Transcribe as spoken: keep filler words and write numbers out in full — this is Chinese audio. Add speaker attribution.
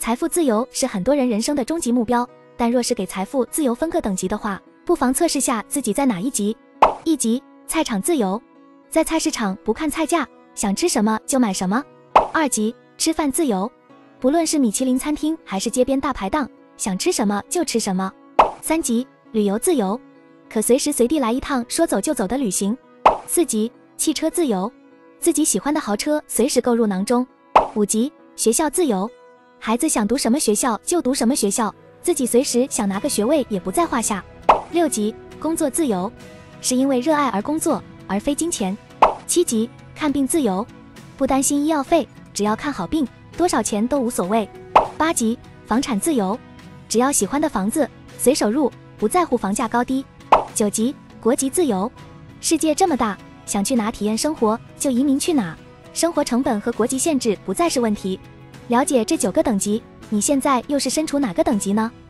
Speaker 1: 财富自由是很多人人生的终极目标，但若是给财富自由分个等级的话，不妨测试下自己在哪一级。一级，菜场自由，在菜市场不看菜价，想吃什么就买什么。二级，吃饭自由，不论是米其林餐厅还是街边大排档，想吃什么就吃什么。三级，旅游自由，可随时随地来一趟说走就走的旅行。四级，汽车自由，自己喜欢的豪车随时购入囊中。五级，学校自由，孩子想读什么学校就读什么学校，自己随时想拿个学位也不在话下。六级，工作自由，是因为热爱而工作，而非金钱。七级，看病自由，不担心医药费，只要看好病，多少钱都无所谓。八级，房产自由，只要喜欢的房子随手入，不在乎房价高低。九级，国籍自由，世界这么大，想去哪体验生活就移民去哪，生活成本和国籍限制不再是问题。了解这九个等级，你现在又是身处哪个等级呢？